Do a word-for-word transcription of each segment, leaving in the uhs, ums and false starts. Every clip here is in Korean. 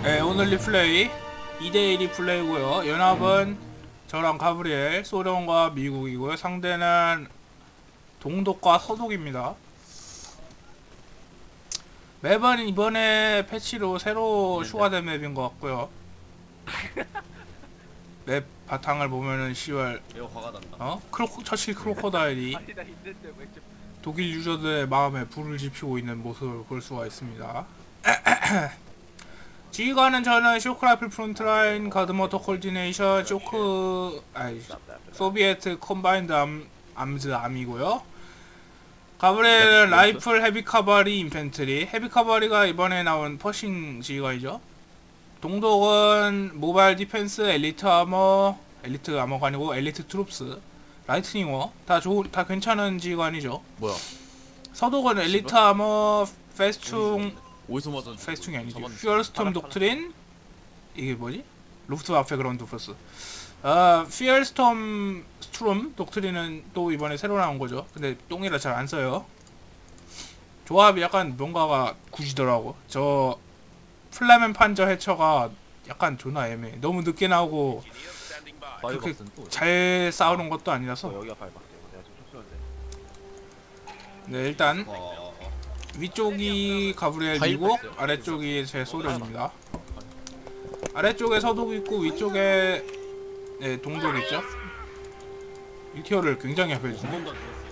네, 오늘 리플레이 이 대 일 리플레이고요. 연합은 저랑 가브리엘, 소련과 미국이고요. 상대는 동독과 서독입니다. 맵은 이번에 패치로 새로 추가된 맵인 것 같고요. 맵 바탕을 보면은 시월 매우 화가 난다. 어? 크로코, 처치 크로코다일이 독일 유저들의 마음에 불을 지피고 있는 모습을 볼 수가 있습니다. 지휘관은 저는 쇼크라이플 프론트라인, 가드모터 콜디네이션, 쇼크... 아이... 소비에트 컴바인드 암, 암즈 암이고요. 가브리엘은 라이플, 헤비 카바리, 인펜트리. 헤비 카바리가 이번에 나온 퍼싱 지휘관이죠. 동독은 모바일 디펜스, 엘리트 아머, 엘리트 아머가 아니고 엘리트 트룹스, 라이트닝워. 다 좋은, 다 괜찮은 지휘관이죠. 뭐야? 서독은 엘리트 아머, 페스퉁, 어디서 맞았? 페스퉁이 아니지. 퓨얼스톰 독트린. 이게 뭐지? 루프트와페 그라운드 포스. 아, 퓨얼스톰 스트롬 독트린은 또 이번에 새로 나온 거죠. 근데 똥이라 잘 안 써요. 조합이 약간 뭔가가 굳이더라고. 저 플라멘 판저 해처가 약간 존나 애매해. 너무 늦게 나오고 그렇게 잘 싸우는 것도 아니라서. 어, 여기가 밟아. 내가 좀 촉수한데. 네, 일단 어... 위쪽이 가브리엘 미국, 아래쪽이 제 소련입니다. 아래쪽에 서독 있고 위쪽에 네, 동독 있죠. 일 티어를 굉장히 합해주네.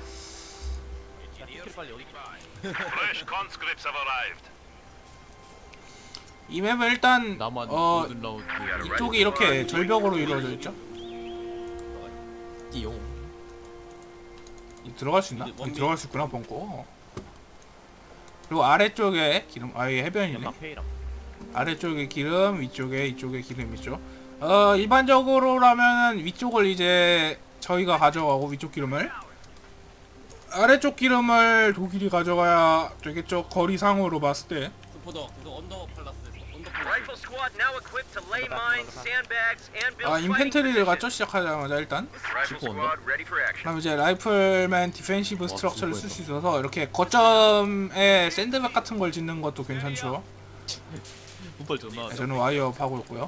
이 맵은 일단 어 이쪽이 이렇게 절벽으로 이루어져 있죠. 띠용. 들어갈 수 있나? 여기 들어갈 수 있구나, 벙커. 그리고 아래쪽에 기름, 아예 해변이네. 아래쪽에 기름, 위쪽에 이쪽에 기름 있죠. 어 일반적으로라면 위쪽을 이제 저희가 가져가고 위쪽 기름을, 아래쪽 기름을 독일이 가져가야 되겠죠. 거리상으로 봤을 때. 슈퍼더 그거 언더 팔라스에서 언더 Rifle squad now equipped to lay mines, sandbags, and build 아, fighting 인펜트리를 갔죠. positions. 시작하자마자 일단. Rifle squad ready for action. 그럼 이제 라이플맨 디펜시브 스트럭처를 쓸 수 있어서 이렇게 거점에 샌드백 같은 걸 짓는 것도 괜찮죠. 풋볼 존나. 네, 저는 와이어 파고 있고요.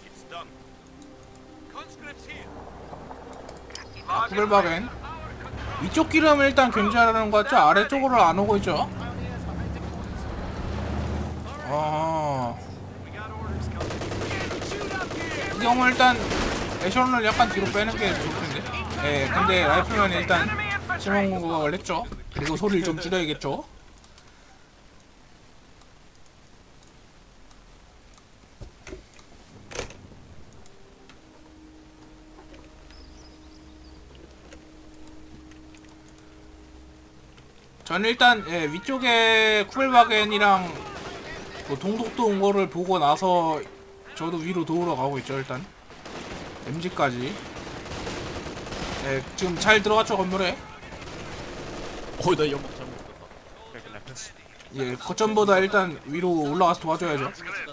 아, 쿠벨바겐 위쪽 기름을 일단 견제하려는 것 같죠? 아래쪽으로 안 오고 있죠? 어... 이 경우 일단 에셔런을 약간 뒤로 빼는 게 좋을 텐데. 예, 근데 라이플맨이 일단 실험 공격을 했죠. 그리고 소리를 좀 줄여야겠죠. 저는 일단 예, 위쪽에 쿠벨바겐이랑 뭐 동독도 온 거를 보고 나서 저도 위로 도우러 가고 있죠. 일단 엠지까지. 예, 지금 잘 들어갔죠, 건물에. 어이 나 연막 잘못 봤다. 예, 거점보다 일단 위로 올라가서 도와줘야죠.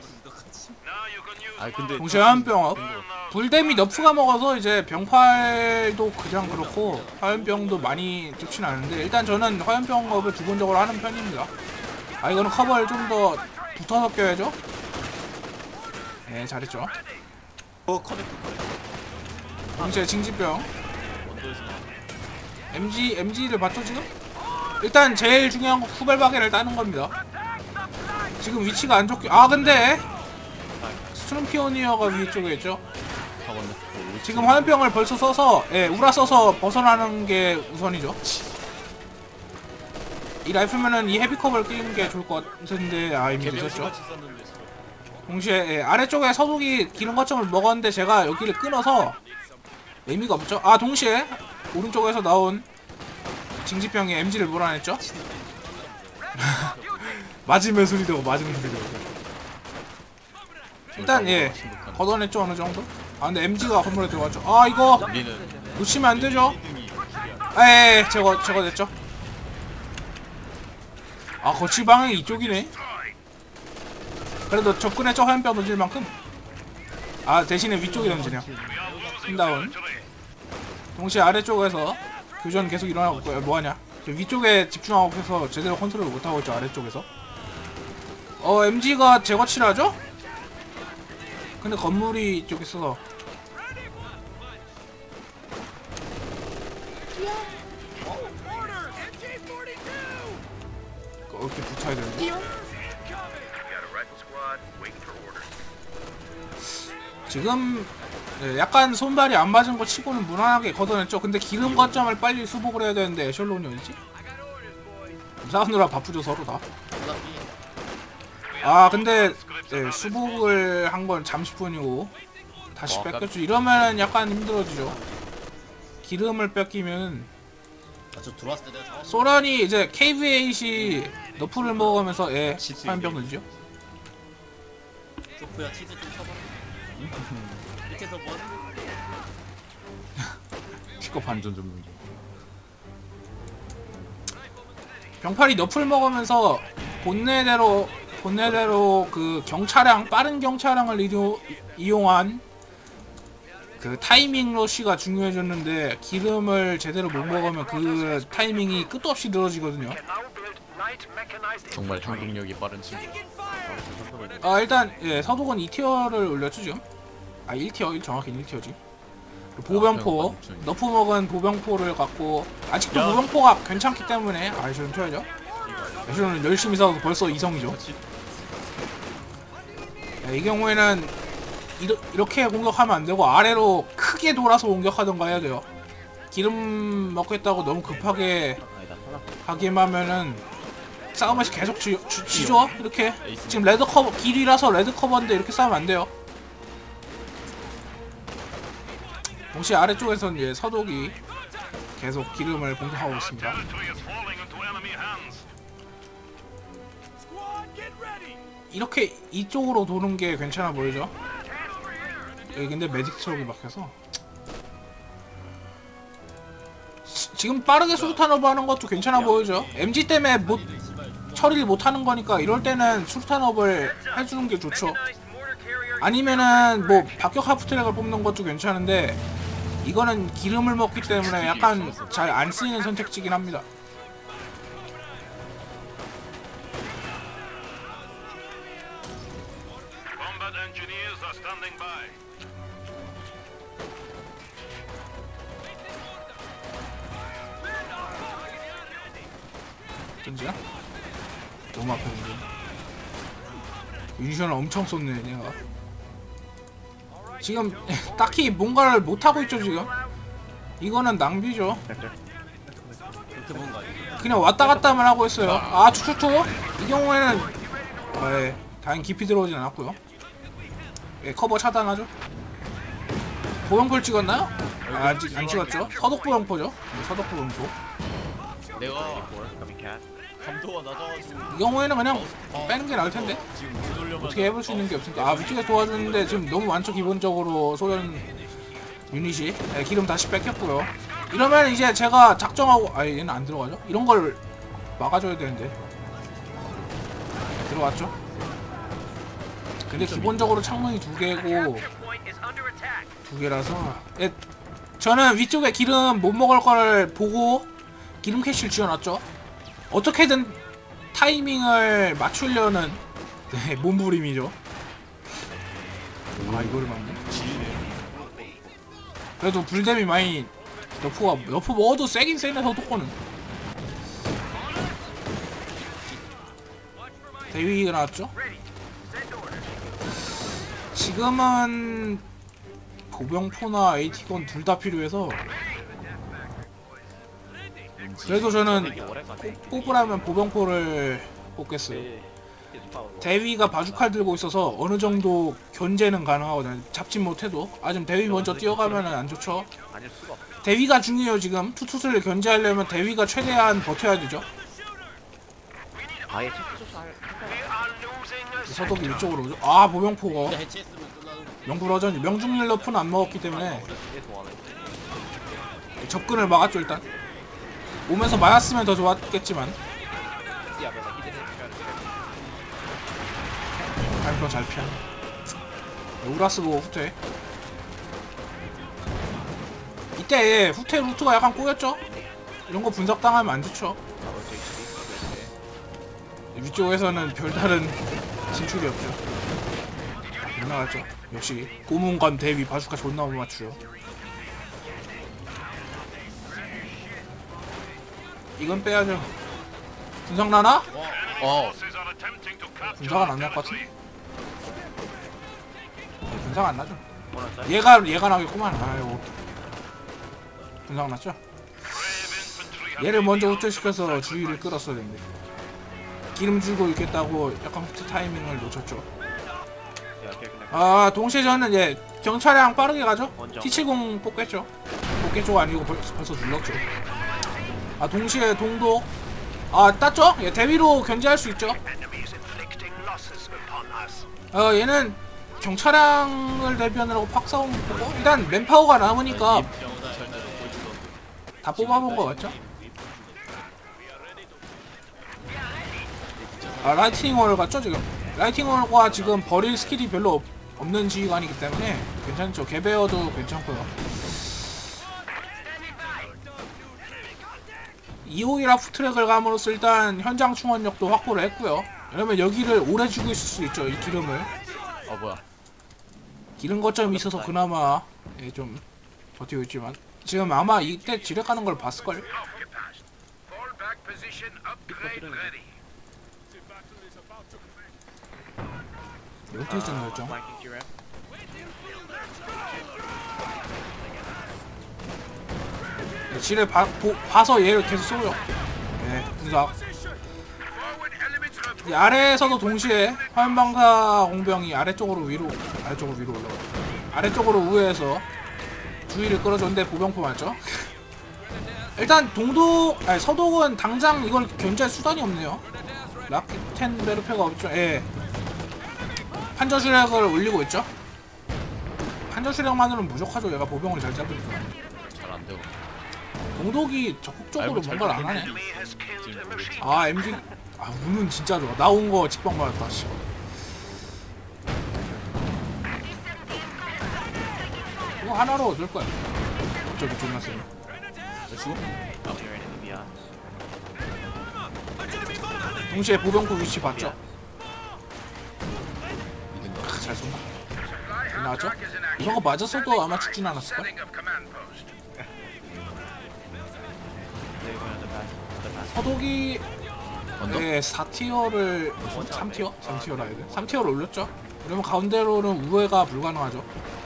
아 근데 동시에 화염병업. 불댐이 너프가 먹어서 이제 병팔도 그냥 그렇고 화염병도 많이 좋진 않은데, 일단 저는 화염병업을 기본적으로 하는 편입니다. 아, 이거는 커버를 좀 더 붙어서 껴야죠. 네, 잘했죠. 어 커넥터 커넥터. 동시에 징지병. 언더에서 나. 엠지, 엠지를 봤죠 지금? 일단 제일 중요한 건 쿠벨바겐을 따는 겁니다. 지금 위치가 안 좋게. 아, 근데 스트롬 피오니어가 위쪽에 있죠. 다 왔네. 지금 화염병을 벌써 써서, 예, 우라 써서 벗어나는 게 우선이죠. 이 라이플면은 이 헤비컵을 끼는 게 좋을 것 같은데, 아, 이미 늦었죠. 동시에 예, 아래쪽에 서독이 기름 거점을 먹었는데 제가 여기를 끊어서 의미가 없죠. 아, 동시에 오른쪽에서 나온 징지병이 엠지를 몰아냈죠. 맞으면 소리 되고 맞으면 소리 되고. 일단 예, 걷어냈죠 어느 정도. 아, 근데 엠지가 건물에 들어갔죠. 아, 이거 놓치면 안 되죠. 에, 제거 제거 됐죠. 아, 거치 방향이 이쪽이네. 그래도 접근했죠. 화염병 던질 만큼. 아, 대신에 위쪽에 던지네요. 핀다운. 동시에 아래쪽에서 교전 계속 일어나고 있고요. 뭐하냐, 위쪽에 집중하고 해서 제대로 컨트롤을 못하고 있죠. 아래쪽에서 어 엠지가 제거치를 하죠? 근데 건물이 이쪽에 있어서 이렇게 붙어야 되는데. Got a rifle squad waiting for orders. 지금 네, 약간 손발이 안 맞은 거 치고는 무난하게 걷어냈죠. 근데 기름 거점을 빨리 수복을 해야 되는데 에셜론이 어디지? 싸우느라 바쁘죠 서로 다. 아 근데 네, 수복을 한 건 잠시뿐이고 다시 어, 뺏겼죠. 이러면 약간 힘들어지죠. 기름을 뺏기면 저 들어왔을 때 내가 잡았어. 소련이 이제 케이브에잇이 너프를 먹으면서 예 치즈 화염병 넣죠. 조프야 치즈 좀 쳐봐. 이렇게 해서 뭐? 픽업 반 안전 전문기. 병팔이 너프를 먹으면서 본네대로 본네대로 그 경차량 빠른 경차량을 이용, 이용한 그 타이밍 러쉬가 중요해졌는데 기름을 제대로 못 먹으면 그 타이밍이 끝도 없이 늘어지거든요. Can now build light mechanized 정말 행동력이 빠른 친구. 아 일단 예 서독은 이 티어를 올렸죠 지금. 아 일 티어 정확히 일 티어지. 보병포 너프 먹은 보병포를 갖고 아직도 야. 보병포가 괜찮기 때문에 아 에쇼는 쳐야죠. 에쇼는 열심히 싸워서 벌써 이성이죠. 야, 이 경우에는 이러, 이렇게 공격하면 안 되고 아래로 크게 돌아서 공격하던가 해야 돼요. 기름 먹겠다고 너무 급하게 하기만 하면은 싸움을 계속 지, 지, 지죠. 이렇게 지금 레드 커버 길이라서 레드 커버인데 이렇게 싸우면 안 돼요. 동시에 아래쪽에선 예, 서독이 계속 기름을 공격하고 있습니다. territory is falling into enemy hands. 이렇게 이쪽으로 도는 게 괜찮아 보이죠? 여기 근데 메딕 트럭이 막혀서 지, 지금 빠르게 수류탄 오버 하는 것도 괜찮아 보이죠? 엠지 때문에 못 처리를 못하는 거니까 이럴 때는 수류탄 오버를 해주는 게 좋죠. Mechanized mortar carrier. 아니면은 뭐 박격 하프트랙을 뽑는 것도 괜찮은데 이거는 기름을 먹기 때문에 약간 잘 안 쓰이는 선택지긴 합니다. Combat engineers are standing by. 던지야? 너무 아팠는데. 유니션을 엄청 쏟네 얘가. 지금 딱히 뭔가를 못하고 있죠 지금. 이거는 낭비죠. 그렇게 뭔가 아니야. 그냥 왔다갔다만 하고 있어요. 아 투투투? 이 경우에는 아, 예. 다행 깊이 들어오진 않았고요. 예, 커버 차단하죠. 보병포를 찍었나요? 아, 아직 안 찍었죠. 서독 보병포죠. 네, 서독 보병포. 내가 감도가 낮아가지고 이 경우에는 그냥 빼는 게 나을 텐데. 지금 되돌려면 어떻게 해볼 수 있는 게 없으니까. 아 위쪽에 도와주는데 지금 너무 많죠 기본적으로 소련 유닛이. 네, 기름 다시 뺏겼고요. 이러면 이제 제가 작정하고 아 얘는 안 들어가죠? 이런 걸 막아줘야 되는데. 네, 들어왔죠? 근데 기본적으로 창문이 두 개고 Capture point is under attack. 두 개라서 예, 저는 위쪽에 기름 못 먹을 거를 보고 기름 캐시를 지어놨죠. 어떻게든 타이밍을 맞추려는 네, 몸부림이죠. 아 이거를 맞네. 그래도 불댐이 많이 너프가 너프 먹어도 세긴 세네 서독거는. 대위가 나왔죠. Ready. Send orders. 지금은 보병포나 에이티건 둘 다 필요해서 그래도 저는 뽑으라면 보병포를 뽑겠어요. 대위가 바주칼 들고 있어서 어느 정도 견제는 가능하거든요. 잡진 못해도. 아 지금 대위 먼저 뛰어가면 안 좋죠. 아닐 수가 없어. 대위가 중요해요 지금. 투투스를 견제하려면 대위가 최대한 버텨야 되죠. 아예 체크조사 할. We are losing a 서독이 이쪽으로 오죠. 아 보병포가 근데 해체했으면 끝나는 거. 명불허전 명중률 너프는 안 먹었기 때문에 계속 안 해. 접근을 막았죠 일단. 오면서 맞았으면 더 좋았겠지만 발표 잘 피하네. 우라스 보고 후퇴. 이때 후퇴 루트가 약간 꼬였죠? 이런 거 분석당하면 안 좋죠. 위쪽에서는 별다른 진출이 없죠. 나갔죠. 역시 고문관 대위 바주카 존나 못 맞추죠. 이건 빼야죠. 분석 나나? 어 분석은 안 날 것 같은데? 네, 분석 안 나죠. 원한 얘가 얘가 나겠구만. 아이고 분석 났죠. 얘를 먼저 후퇴시켜서 주의를 끌었어야 되는데 기름 주고 있겠다고 약간 후퇴 타이밍을 놓쳤죠. 아 동시에 저는 예 경차량 빠르게 가죠. 티 칠십 뽑겠죠. 뽑겠죠 아니고 벌써, 벌써 눌렀죠. 아 동시에 동독 아 땄죠? 예 대위로 견제할 수 있죠. 어 얘는 경차량을 대변하고 팍싸움 보고 일단 맨파워가 남으니까 다 뽑아본 거 같죠? 아 라이트닝 월 같죠 지금? 라이트닝 월과 지금 버릴 스킬이 별로 없, 없는 지휘관이기 때문에 괜찮죠. 개베어도 괜찮고요. 이호이라 푸트랙을 감으로써 일단 현장 충원력도 확보를 했고요. 왜냐면 여기를 오래 주고 있을 수 있죠. 이 기름을 어 뭐야 기름 거점이 있어서 그나마 예, 좀 버티고 있지만 지금 아마 이때 지뢰 가는 걸 봤을걸? Fall back position upgrade ready. 로테이션 결정. 네, 지뢰 봐, 보, 봐서 얘를 계속 쏘죠. 네, 분석. Forward elements report. 이 아래에서도 동시에 화염방사 공병이 아래쪽으로 위로 아래쪽으로 위로 올라가요. 아래쪽으로 우회해서 주의를 끌어줬는데 보병포 맞죠? 일단 동독 아니 서독은 당장 이걸 견제할 수단이 없네요. 라키텐 베르페가 없죠. 예. 판저슈렉을 올리고 있죠. 판저슈렉만으로는 부족하죠. 얘가 보병을 잘 잡으니까. 잘 안되고 동독이 적극적으로 아이고, 잘 뭔가를 안 하네. Enemy has killed a machine. 아 엠지 아 운은 진짜 좋아. 나온 거 직방 받았다 씨. 이거 하나로 얻을 거야. 저기 존나 세. 됐어? 동시에 보병포 위치 봤죠? 아, 잘 쏜다. 나왔죠? 이런 거 맞았어도 아마 죽진 않았을까? Setting of command post. 서독이 언더? 네, 사 티어를 삼 티어? 삼 티어라 해야 돼? 삼 티어를 올렸죠? 그러면 가운데로는 우회가 불가능하죠.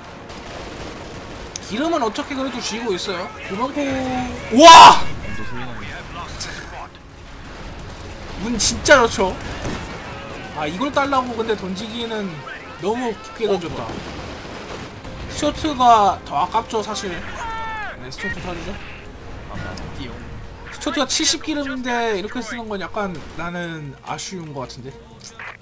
기름은 어떻게 그래도 쥐고 있어요. 보병포 우와! 언더 소리 나네 운 진짜 좋죠. 아 이걸 딸라고 근데 던지기는 너무 깊게 던졌다. 스튜어트가 더 아깝죠 사실. 네, 스튜어트 사주죠. 띠용 스튜어트가 칠십 기름인데 이렇게 쓰는 건 약간 나는 아쉬운 것 같은데.